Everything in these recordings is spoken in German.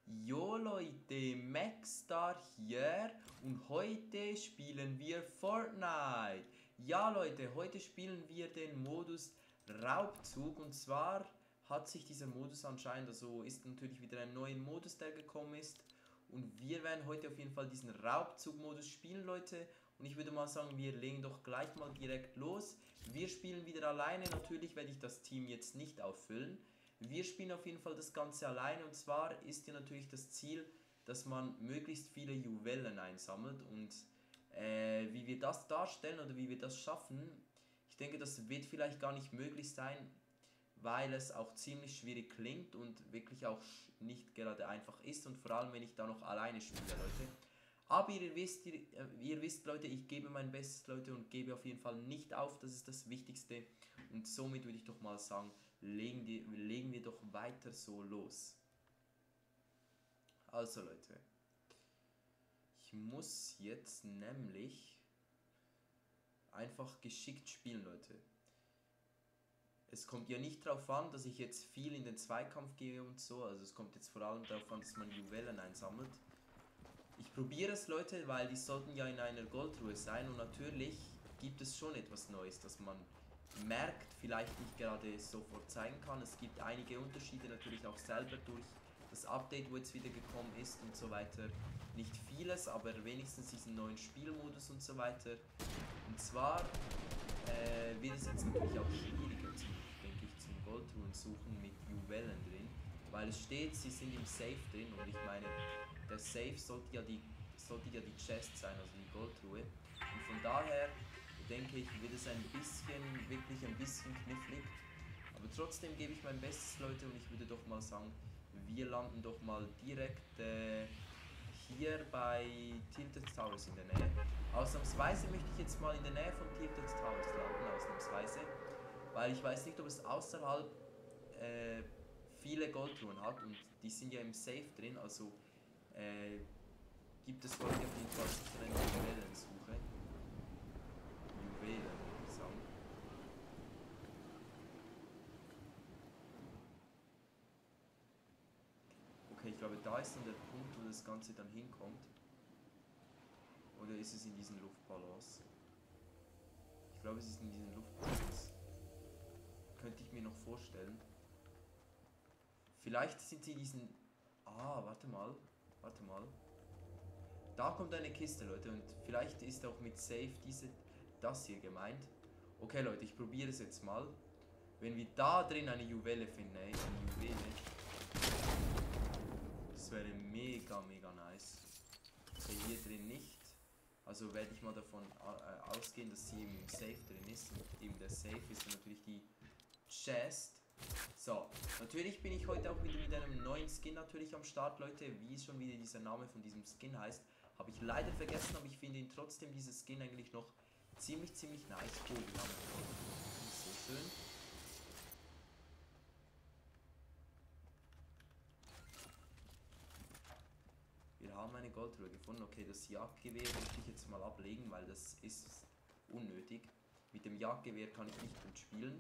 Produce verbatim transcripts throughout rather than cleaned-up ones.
Jo Leute, Maxstar hier und heute spielen wir Fortnite. Ja Leute, heute spielen wir den Modus Raubzug und zwar hat sich dieser Modus anscheinend, also ist natürlich wieder ein neuer Modus, der gekommen ist und wir werden heute auf jeden Fall diesen Raubzug-Modus spielen, Leute. Und ich würde mal sagen, wir legen doch gleich mal direkt los. Wir spielen wieder alleine, natürlich werde ich das Team jetzt nicht auffüllen. Wir spielen auf jeden Fall das Ganze alleine und zwar ist hier natürlich das Ziel, dass man möglichst viele Juwelen einsammelt und äh, wie wir das darstellen oder wie wir das schaffen, ich denke, das wird vielleicht gar nicht möglich sein, weil es auch ziemlich schwierig klingt und wirklich auch nicht gerade einfach ist und vor allem, wenn ich da noch alleine spiele, Leute. Aber ihr wisst, ihr, ihr wisst, Leute, ich gebe mein Bestes, Leute, und gebe auf jeden Fall nicht auf, das ist das Wichtigste. Und somit würde ich doch mal sagen, legen, die, legen wir doch weiter so los. Also, Leute, ich muss jetzt nämlich einfach geschickt spielen, Leute. Es kommt ja nicht darauf an, dass ich jetzt viel in den Zweikampf gehe und so, also es kommt jetzt vor allem darauf an, dass man Juwelen einsammelt. Ich probiere es, Leute, weil die sollten ja in einer Goldruhe sein und natürlich gibt es schon etwas Neues, das man merkt, vielleicht nicht gerade sofort zeigen kann. Es gibt einige Unterschiede natürlich auch selber durch das Update, wo jetzt wieder gekommen ist und so weiter. Nicht vieles, aber wenigstens diesen neuen Spielmodus und so weiter. Und zwar äh, wird es jetzt natürlich auch schwieriger, zum, denke ich, zum Goldruhen suchen mit Juwelen drin. Weil es steht, sie sind im Safe drin und ich meine, der Safe sollte ja die, sollte ja die Chest sein, also die Goldruhe. Und von daher denke ich, wird es ein bisschen, wirklich ein bisschen knifflig. Aber trotzdem gebe ich mein Bestes, Leute, und ich würde doch mal sagen, wir landen doch mal direkt äh, hier bei Tilted Towers in der Nähe. Ausnahmsweise möchte ich jetzt mal in der Nähe von Tilted Towers landen, ausnahmsweise. Weil ich weiß nicht, ob es außerhalb äh, viele Goldruhen hat und die sind ja im Safe drin, also äh, gibt es glaube ich auf jeden Fall sicher eine Juwelensuche. Juwelen, würde ich sagen. Okay, ich glaube, da ist dann der Punkt, wo das Ganze dann hinkommt. Oder ist es in diesen Luftballons? Ich glaube, es ist in diesen Luftballons. Könnte ich mir noch vorstellen. Vielleicht sind sie diesen... Ah, warte mal. Warte mal. Da kommt eine Kiste, Leute. Und vielleicht ist auch mit Safe diese, das hier gemeint. Okay, Leute, ich probiere es jetzt mal. Wenn wir da drin eine Juwele finden, ey, eine Juwele. Das wäre mega, mega nice. Okay, hier drin nicht. Also werde ich mal davon ausgehen, dass sie eben im Safe drin ist. Und eben der Safe ist natürlich die Chest. So, natürlich bin ich heute auch wieder mit einem neuen Skin natürlich am Start, Leute. Wie schon wieder dieser Name von diesem Skin heißt, habe ich leider vergessen, aber ich finde ihn trotzdem, dieses Skin eigentlich noch ziemlich, ziemlich nice. Oh, wir haben ihn. So schön. Wir haben eine Goldruhe gefunden. Okay, das Jagdgewehr möchte ich jetzt mal ablegen, weil das ist unnötig. Mit dem Jagdgewehr kann ich nicht gut spielen.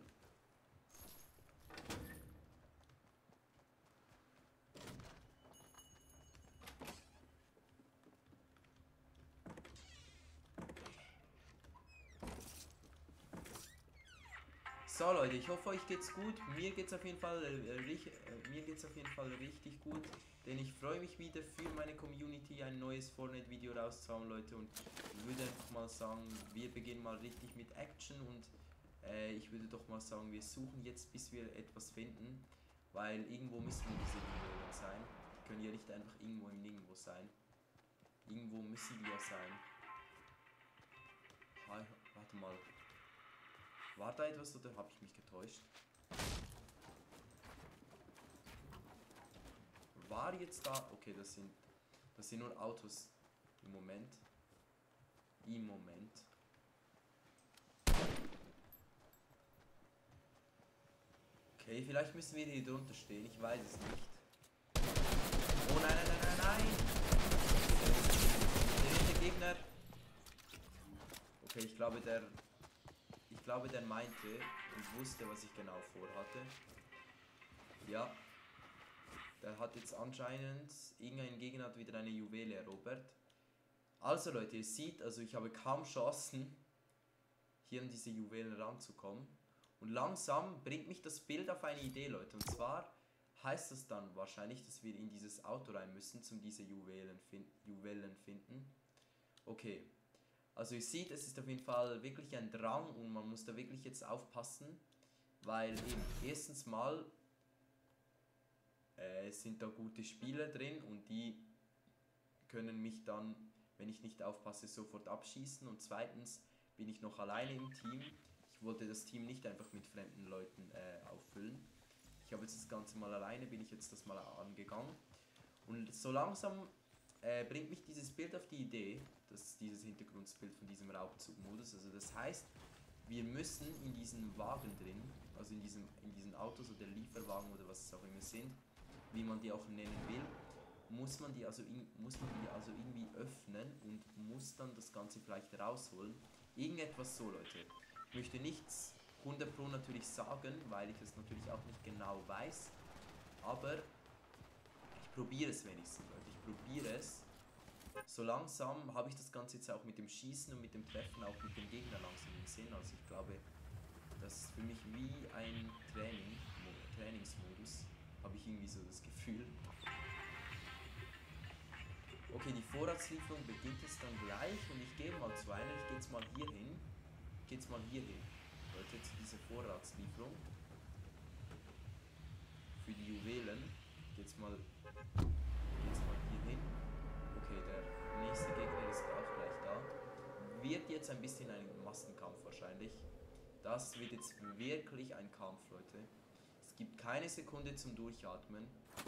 So Leute, ich hoffe euch geht's gut. Mir geht's auf jeden Fall äh, äh, mir geht's auf jeden Fall richtig gut, denn ich freue mich wieder für meine Community ein neues Fortnite Video rauszuhauen, Leute, und ich würde einfach mal sagen, wir beginnen mal richtig mit Action und äh, ich würde doch mal sagen, wir suchen jetzt, bis wir etwas finden, weil irgendwo müssen diese Juwelen sein. Die können ja nicht einfach irgendwo im Nirgendwo sein. Irgendwo müssen die ja sein. Hi, warte mal. War da etwas oder habe ich mich getäuscht? War jetzt da... Okay, das sind, das sind nur Autos im Moment. Im Moment. Okay, vielleicht müssen wir hier drunter stehen. Ich weiß es nicht. Oh nein, nein, nein, nein, nein! Der, der Gegner. Okay, ich glaube, der... Ich glaube, der meinte und wusste, was ich genau vorhatte. Ja. Der hat jetzt anscheinend, irgendein Gegner hat wieder eine Juwele erobert. Also Leute, ihr seht, also ich habe kaum Chancen, hier an diese Juwelen ranzukommen. Und langsam bringt mich das Bild auf eine Idee, Leute. Und zwar heißt das dann wahrscheinlich, dass wir in dieses Auto rein müssen, um diese Juwelen, fin Juwelen finden. Okay. Also ihr seht, es ist auf jeden Fall wirklich ein Drang und man muss da wirklich jetzt aufpassen, weil eben erstens mal äh, sind da gute Spieler drin und die können mich dann, wenn ich nicht aufpasse, sofort abschießen, und zweitens bin ich noch alleine im Team. Ich wollte das Team nicht einfach mit fremden Leuten äh, auffüllen. Ich habe jetzt das Ganze mal alleine, bin ich jetzt das mal angegangen. Und so langsam äh, bringt mich dieses Bild auf die Idee, dass dieses Hintergrundbild von diesem Raubzugmodus. Also das heißt, wir müssen in diesem Wagen drin, also in, diesem, in diesen Autos oder Lieferwagen oder was es auch immer sind, wie man die auch nennen will, muss man die also, in, muss man die also irgendwie öffnen und muss dann das Ganze vielleicht rausholen. Irgendetwas so, Leute. Ich möchte nichts hundert Pro natürlich sagen, weil ich es natürlich auch nicht genau weiß, aber ich probiere es wenigstens, Leute. Ich probiere es. So langsam habe ich das Ganze jetzt auch mit dem Schießen und mit dem Treffen auch mit dem Gegner langsam im Sinn. Also ich glaube, das ist für mich wie ein Training, Trainingsmodus, habe ich irgendwie so das Gefühl. Okay, die Vorratslieferung beginnt jetzt dann gleich und ich gehe mal zu einer, ich gehe jetzt mal hier hin. Ich gehe jetzt mal hier hin. Leute, zu dieser Vorratslieferung. Für die Juwelen. Ich gehe jetzt mal, gehe jetzt mal hier hin. Okay, der nächste Gegner ist auch gleich da. Wird jetzt ein bisschen ein Massenkampf wahrscheinlich. Das wird jetzt wirklich ein Kampf, Leute. Es gibt keine Sekunde zum Durchatmen.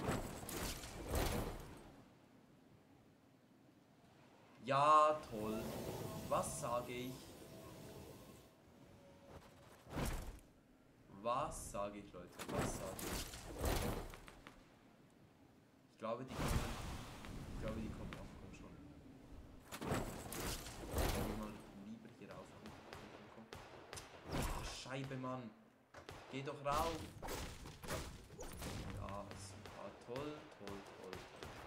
Ja, toll. Was sage ich? Was sage ich, Leute? Was sage ich? Ich glaube, die kommen. Ich glaube, die kommen auch. Komm schon. Ich will mal lieber hier rauf. Komm, komm, komm. Ach, Scheibe, Mann. Geh doch rauf. Ja, super. Toll, toll, toll.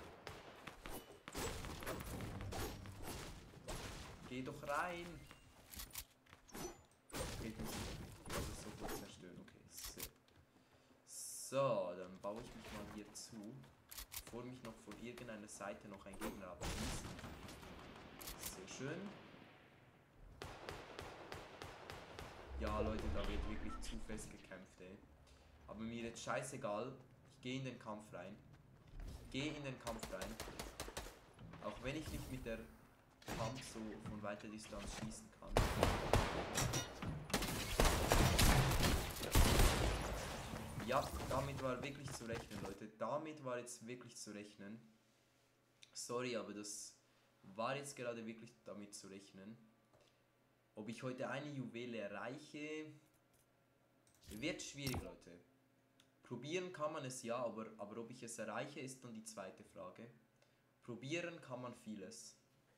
Geh doch rein. Okay, ich muss das sofort zerstören. Okay, so. So, dann baue ich mich mal hier zu, bevor mich noch von irgendeiner Seite noch ein Gegner abschießt. Sehr schön. Ja, Leute, da wird wirklich zu fest gekämpft, ey. Aber mir jetzt scheißegal. Ich gehe in den Kampf rein. Ich gehe in den Kampf rein. Auch wenn ich nicht mit der Kampf so von weiter Distanz schießen kann. Ja, damit war wirklich zu rechnen, Leute. Damit war jetzt wirklich zu rechnen. Sorry, aber das war jetzt gerade wirklich damit zu rechnen. Ob ich heute eine Juwele erreiche, wird schwierig, Leute. Probieren kann man es ja, aber, aber ob ich es erreiche, ist dann die zweite Frage. Probieren kann man vieles.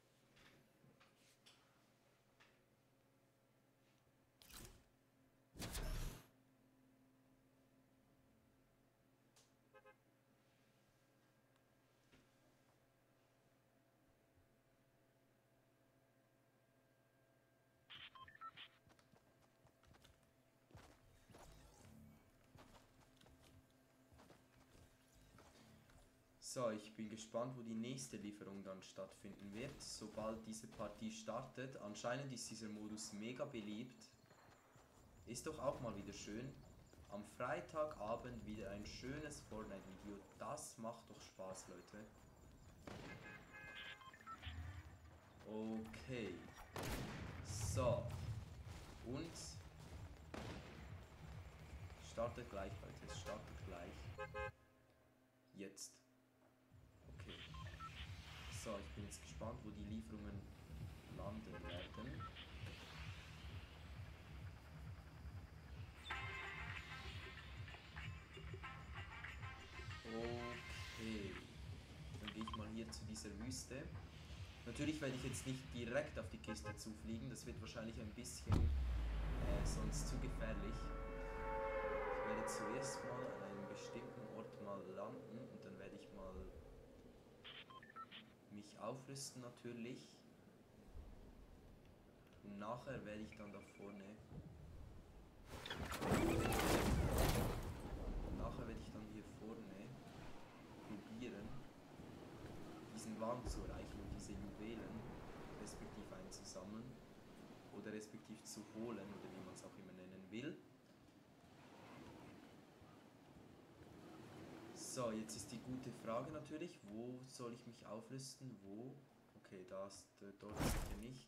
So, ich bin gespannt, wo die nächste Lieferung dann stattfinden wird, sobald diese Partie startet. Anscheinend ist dieser Modus mega beliebt. Ist doch auch mal wieder schön. Am Freitagabend wieder ein schönes Fortnite-Video. Das macht doch Spaß, Leute. Okay. So. Und startet gleich, Leute. Es startet gleich. Jetzt. Okay. So, ich bin jetzt gespannt, wo die Lieferungen landen werden. Okay. Dann gehe ich mal hier zu dieser Wüste. Natürlich werde ich jetzt nicht direkt auf die Kiste zufliegen. Das wird wahrscheinlich ein bisschen äh, sonst zu gefährlich. Ich werde zuerst mal an einem bestimmten Ort mal landen und dann werde mich aufrüsten natürlich. Und nachher werde ich dann da vorne... Nachher werde ich dann hier vorne probieren, diesen Wagen zu erreichen und diese Juwelen respektiv einzusammeln. Oder respektiv zu holen, oder wie man es auch immer nennen will. So, jetzt ist die gute Frage natürlich, wo soll ich mich aufrüsten? Wo? Okay, da ist, äh, dort sicher nicht.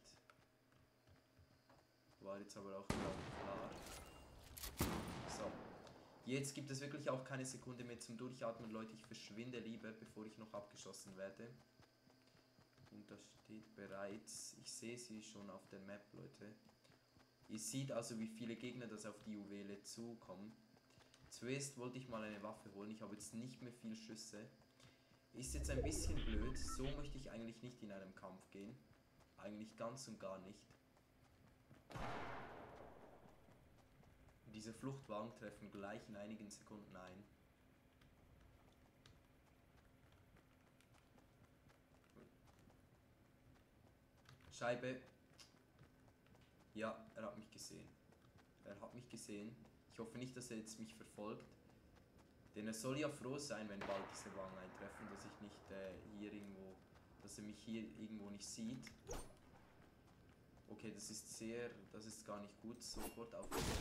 War jetzt aber auch klar. So, jetzt gibt es wirklich auch keine Sekunde mehr zum Durchatmen, Leute. Ich verschwinde lieber, bevor ich noch abgeschossen werde. Und da steht bereits, ich sehe sie schon auf der Map, Leute. Ihr seht also, wie viele Gegner das auf die Juwele zukommen. Zuerst wollte ich mal eine Waffe holen, ich habe jetzt nicht mehr viel Schüsse. Ist jetzt ein bisschen blöd, so möchte ich eigentlich nicht in einem Kampf gehen. Eigentlich ganz und gar nicht. Diese Fluchtwagen treffen gleich in einigen Sekunden ein. Scheibe. Ja, er hat mich gesehen. Er hat mich gesehen. Ich hoffe nicht, dass er jetzt mich verfolgt. Denn er soll ja froh sein, wenn bald diese Wagen eintreffen, dass ich nicht äh, hier irgendwo, dass er mich hier irgendwo nicht sieht. Okay, das ist sehr, das ist gar nicht gut. Sofort auf den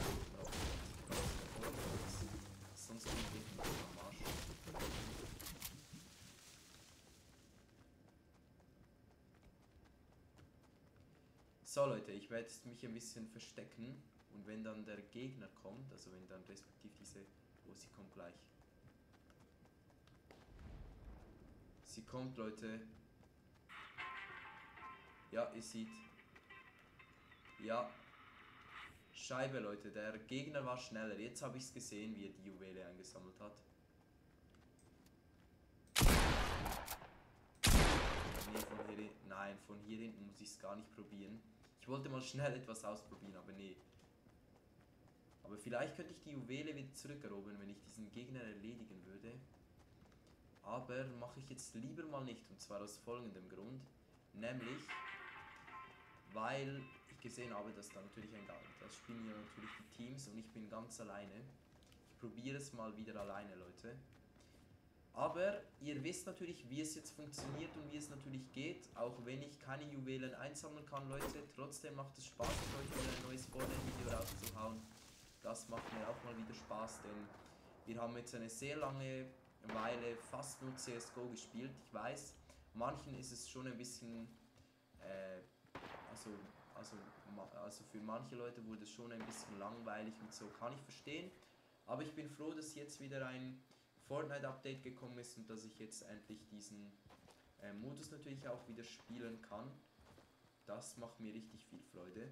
sonst bin ich nicht am Arsch. So Leute, ich werde mich ein bisschen verstecken und wenn dann der Gegner kommt, also wenn dann respektiv diese, oh, sie kommt gleich. Sie kommt, Leute. Ja, ihr seht. Ja. Scheibe, Leute. Der Gegner war schneller. Jetzt habe ich es gesehen, wie er die Juwele eingesammelt hat. Nee, von hier hinten. Nein, von hier hinten muss ich es gar nicht probieren. Ich wollte mal schnell etwas ausprobieren, aber nee. Aber vielleicht könnte ich die Juwele wieder zurückerobern, wenn ich diesen Gegner erledigen würde. Aber mache ich jetzt lieber mal nicht. Und zwar aus folgendem Grund. Nämlich, weil ich gesehen habe, dass da natürlich ein... Das spielen ja natürlich die Teams und ich bin ganz alleine. Ich probiere es mal wieder alleine, Leute. Aber ihr wisst natürlich, wie es jetzt funktioniert und wie es natürlich geht. Auch wenn ich keine Juwelen einsammeln kann, Leute. Trotzdem macht es Spaß, mit euch wieder ein neues Fortnite-Video rauszuhauen. Das macht mir auch mal wieder Spaß, denn wir haben jetzt eine sehr lange Weile fast nur C S G O gespielt. Ich weiß, manchen ist es schon ein bisschen... Äh, also, also, also für manche Leute wurde es schon ein bisschen langweilig und so, kann ich verstehen. Aber ich bin froh, dass jetzt wieder ein Fortnite-Update gekommen ist und dass ich jetzt endlich diesen äh, Modus natürlich auch wieder spielen kann. Das macht mir richtig viel Freude.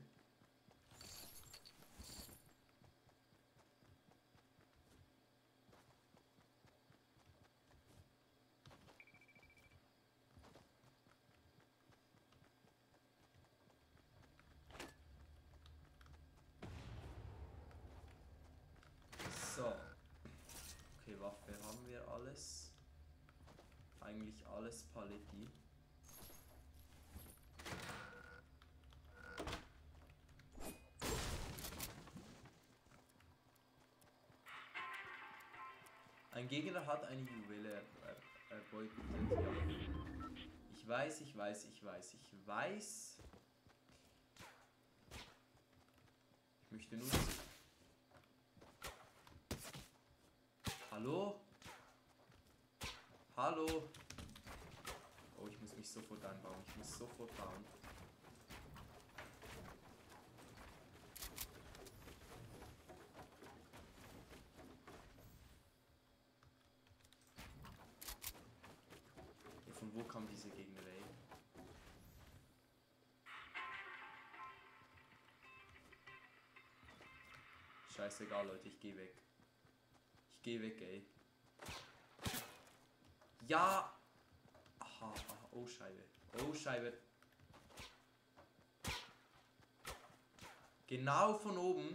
So. Okay, Waffe haben wir alles. Eigentlich alles Paletti. Ein Gegner hat eine Juwele erbeutet. Ja. Ich weiß, ich weiß, ich weiß, ich weiß. Ich möchte nur... Hallo? Hallo? Oh, ich muss mich sofort einbauen. Ich muss sofort bauen. Ja, von wo kam diese Gegner, ey? Scheißegal, Leute, ich geh weg. Ich geh weg, ey. Ja! Aha, aha, oh Scheibe. Oh Scheibe. Genau von oben.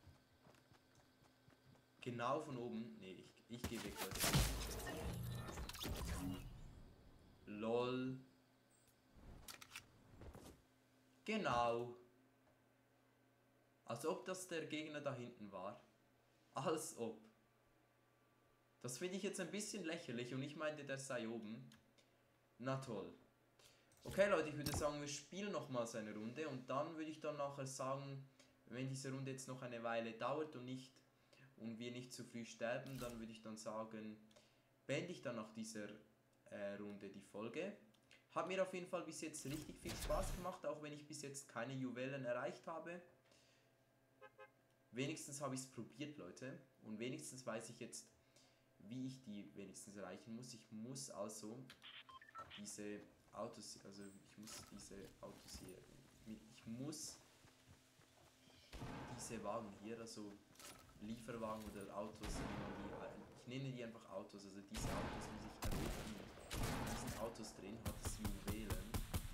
Genau von oben. Nee, ich, ich geh weg, Leute. Lol. Genau. Als ob das der Gegner da hinten war. Als ob. Das finde ich jetzt ein bisschen lächerlich und ich meinte, der sei oben. Na toll. Okay Leute, ich würde sagen, wir spielen nochmals eine Runde und dann würde ich dann nachher sagen, wenn diese Runde jetzt noch eine Weile dauert und nicht und wir nicht zu früh sterben, dann würde ich dann sagen, beende ich dann nach dieser äh, Runde die Folge. Hat mir auf jeden Fall bis jetzt richtig viel Spaß gemacht, auch wenn ich bis jetzt keine Juwelen erreicht habe. Wenigstens habe ich es probiert, Leute. Und wenigstens weiß ich jetzt, wie ich die wenigstens erreichen muss. Ich muss also diese Autos, also ich muss diese Autos hier, ich muss diese Wagen hier, also Lieferwagen oder Autos, wie man die, ich nenne die einfach Autos, also diese Autos muss ich erobern. In diesen Autos drin hat es Juwelen.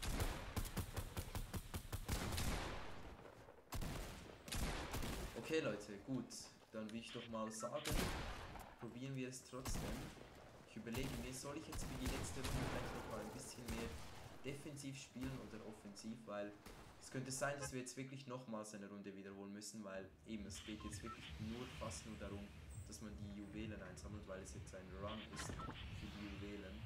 Okay Leute, gut, dann will ich doch mal sagen, probieren wir es trotzdem. Ich überlege mir, soll ich jetzt für die letzte Runde vielleicht noch mal ein bisschen mehr defensiv spielen oder offensiv, weil es könnte sein, dass wir jetzt wirklich nochmals eine Runde wiederholen müssen, weil eben es geht jetzt wirklich nur fast nur darum, dass man die Juwelen einsammelt, weil es jetzt ein Run ist für die Juwelen.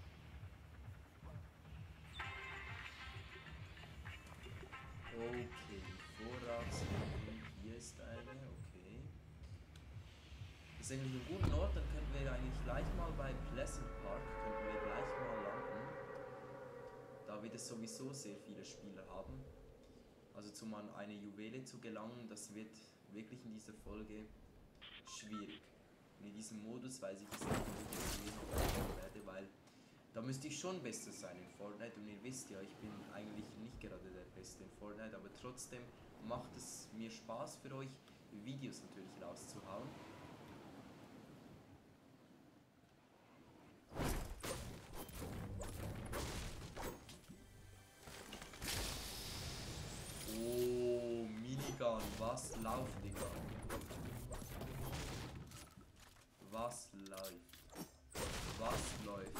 Okay, Vorratsordnung, hier ist eine, okay. Das ist eigentlich ein guter Ort, dann könnten wir eigentlich gleich mal bei Pleasant Park, könnten wir gleich mal landen. Da wir das sowieso sehr viele Spieler haben. Also zum an eine Juwele zu gelangen, das wird wirklich in dieser Folge schwierig. Und in diesem Modus weiß ich, dass ich die Juwelen werde, weil da müsste ich schon besser sein in Fortnite. Und ihr wisst ja, ich bin eigentlich nicht gerade der Beste in Fortnite, aber trotzdem macht es mir Spaß für euch, Videos natürlich rauszuhauen. Oh, Minigun, was läuft, Digga? Was läuft? Was läuft?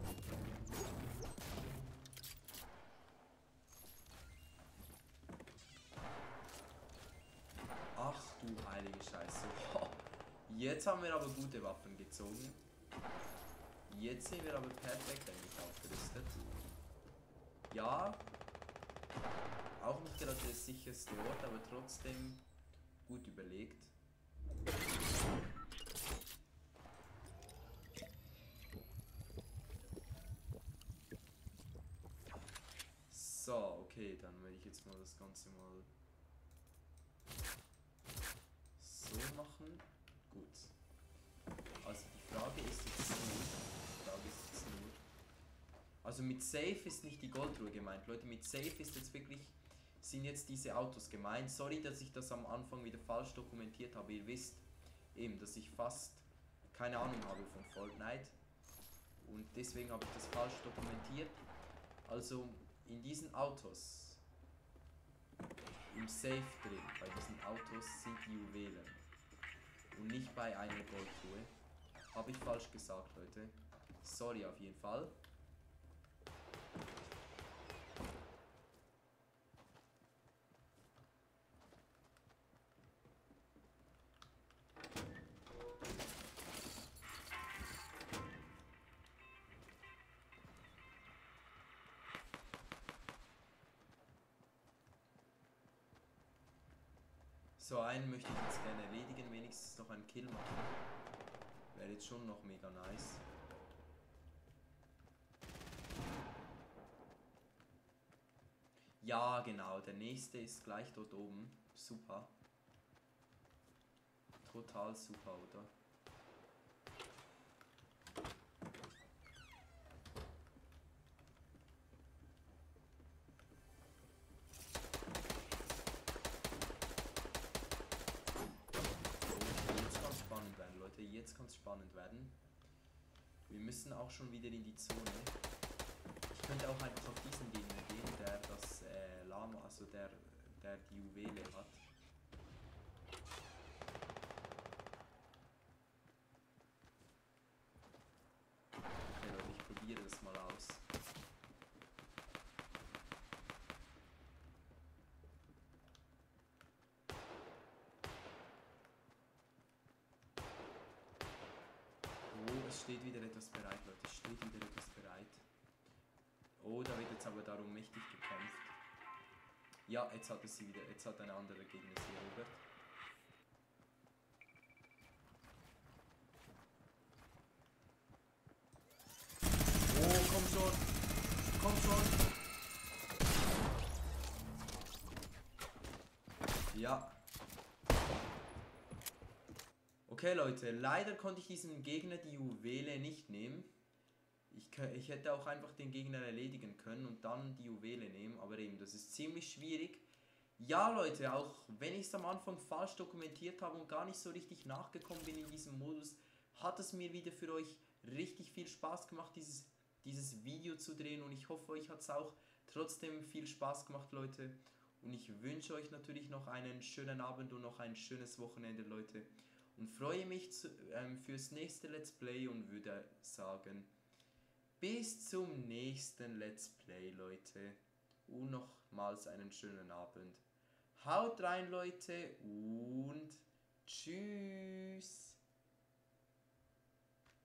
Ach du heilige Scheiße. Jetzt haben wir aber gute Waffen gezogen. Jetzt sind wir aber perfekt eigentlich aufgerüstet. Ja, auch nicht gerade der sicherste Ort, aber trotzdem gut überlegt. So, okay, dann werde ich jetzt mal das Ganze mal so machen. Gut. Also die Frage ist jetzt nur, die Frage ist jetzt nur, also mit Safe ist nicht die Goldruhe gemeint, Leute, mit Safe ist jetzt wirklich, sind jetzt diese Autos gemeint. Sorry, dass ich das am Anfang wieder falsch dokumentiert habe. Ihr wisst eben, dass ich fast keine Ahnung habe von Fortnite und deswegen habe ich das falsch dokumentiert. Also in diesen Autos, im Safe drin, bei diesen Autos sind die Juwelen und nicht bei einer Goldruhe. Habe ich falsch gesagt, Leute. Sorry auf jeden Fall. So, einen möchte ich jetzt gerne erledigen, wenigstens noch einen Kill machen. Wäre jetzt schon noch mega nice. Ja, genau, der nächste ist gleich dort oben. Super. Total super, oder? Jetzt kann es spannend werden. Wir müssen auch schon wieder in die Zone. Ich könnte auch einfach auf diesen Gegner gehen, der das äh, Lama, also der, der die Juwele hat. Okay Leute, ich probiere das mal aus. es steht wieder etwas bereit, Leute. Es steht wieder etwas bereit. Oh, da wird jetzt aber darum mächtig gekämpft. Ja, jetzt hat es sie wieder. Jetzt hat ein anderer Gegner sie erobert. Oh, komm schon. Komm schon. Ja. Okay, Leute. Leider konnte ich diesem Gegner die Juwele nicht nehmen. Ich, ich hätte auch einfach den Gegner erledigen können und dann die Juwele nehmen. Aber eben, das ist ziemlich schwierig. Ja, Leute, auch wenn ich es am Anfang falsch dokumentiert habe und gar nicht so richtig nachgekommen bin in diesem Modus, hat es mir wieder für euch richtig viel Spaß gemacht, dieses, dieses Video zu drehen. Und ich hoffe, euch hat es auch trotzdem viel Spaß gemacht, Leute. Und ich wünsche euch natürlich noch einen schönen Abend und noch ein schönes Wochenende, Leute. Und freue mich zu, ähm, fürs nächste Let's Play und würde sagen, bis zum nächsten Let's Play, Leute. Und nochmals einen schönen Abend. Haut rein, Leute, und tschüss.